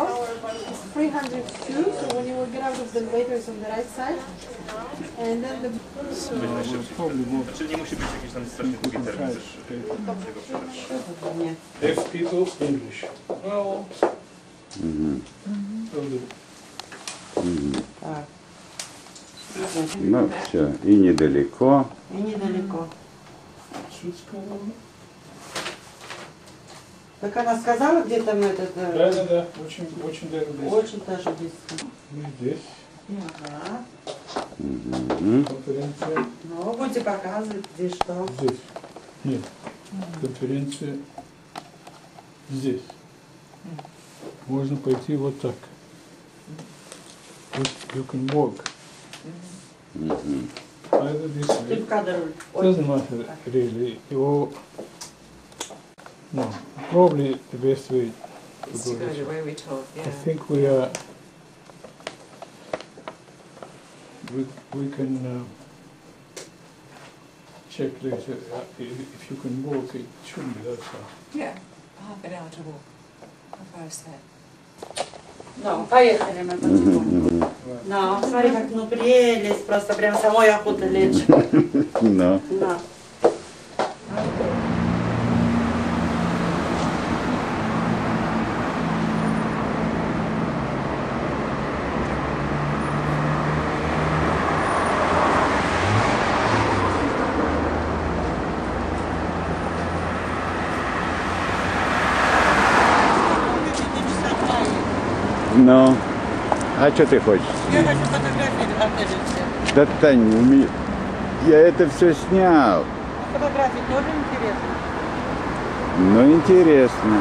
It's 302, so when you will get out of the elevator is on the right side. And then the... Znaczy nie musi być jakiś tam strasznie długi termin też tego przepraszam. Deaf people, English. Well, Так. Ну, все, и недалеко. И недалеко. Так она сказала, где там этот... Да, очень даже близко. Очень даже близко. И здесь. Ага. Конференция. Ну, будете показывать, где что. Здесь. Нет. Конференция здесь. Можно пойти вот так. You can walk. Either this Ты way. в кадр. Doesn't matter really. Or no, probably the best way to It's go to go this the way. way we told, yeah. I think we are. We can check later if you can walk. It shouldn't be that far. Yeah, half an hour to walk. How far is that? Ну, поехали мы потихоньку. Ну, смотри, как ну прелесть, просто прям самой охота лечь. No. Да. Ну, а что ты хочешь? Я хочу фотографировать все. Да, Тань, я это все снял. Фотографии тоже интересно. Ну, интересно.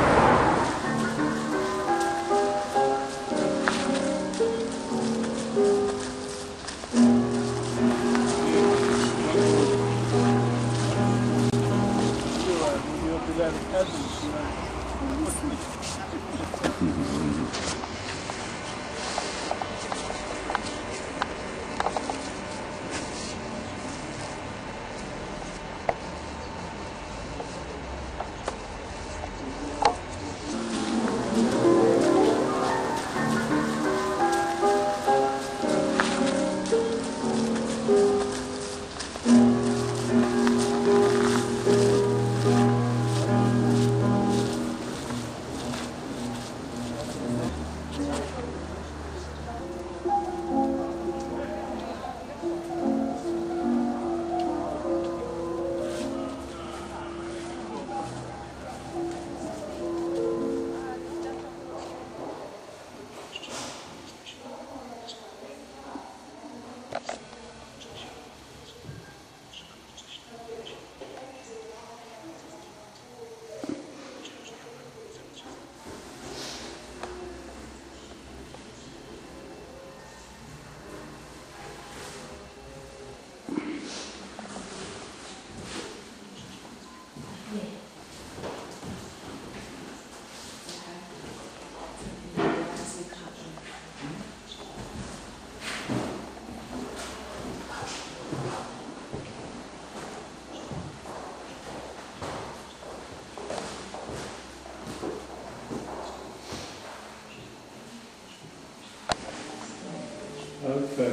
Okay.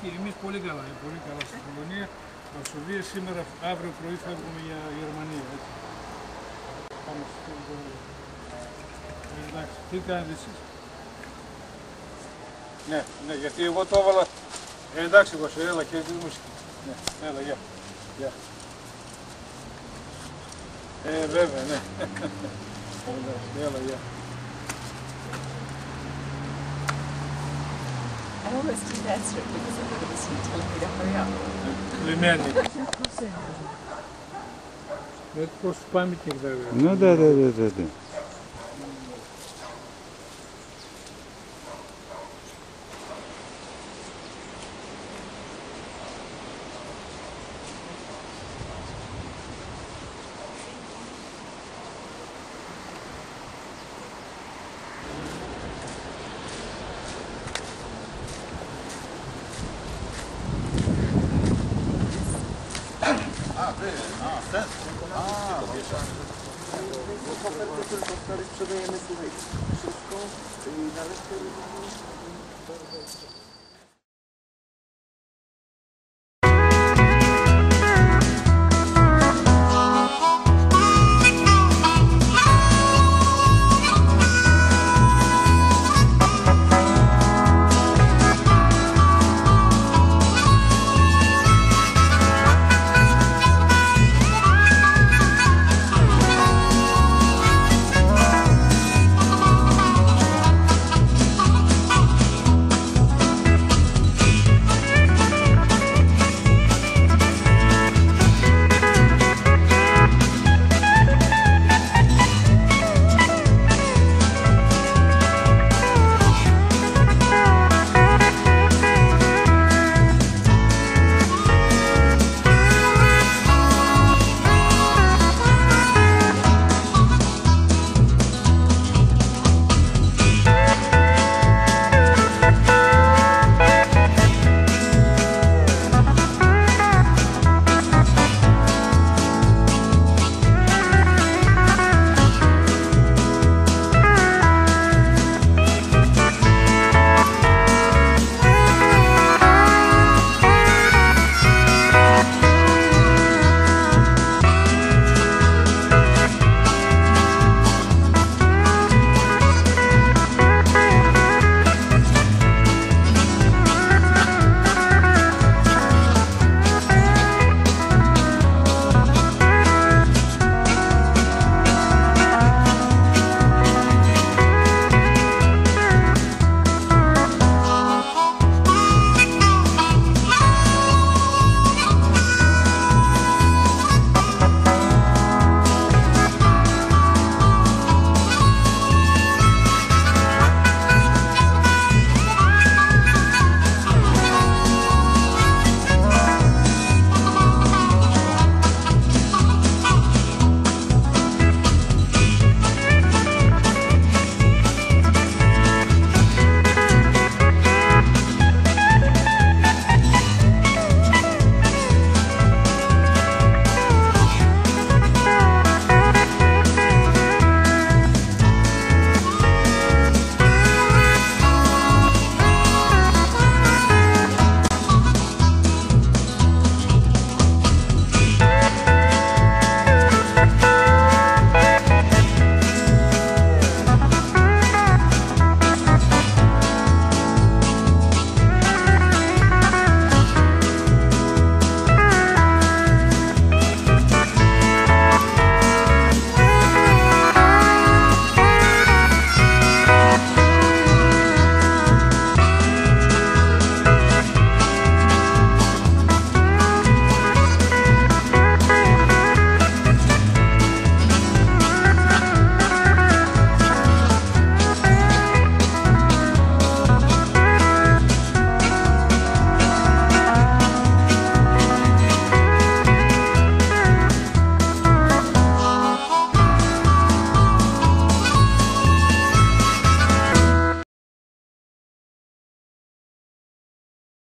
Όχι, εμείς πολύ καλά στην Πολωνία. Βαρσοβία σήμερα, αύριο πρωί φεύγουμε για Γερμανία. Έτσι. Πάμε εντάξει, τι κάνετε εσείς? Ναι, ναι, γιατί εγώ το έβαλα. Εντάξει, Κώστα, έλα και τη μουσική. Ναι, έλα, γεια. Γεια. Βέβαια, ναι. Έλα, γεια. I always do that strip because I'm going to listen telling me to hurry up. Κλειμένη. Это просто памятник, наверное. Ну да. Sprzedajemy, słuchaj, wszystko i na resztę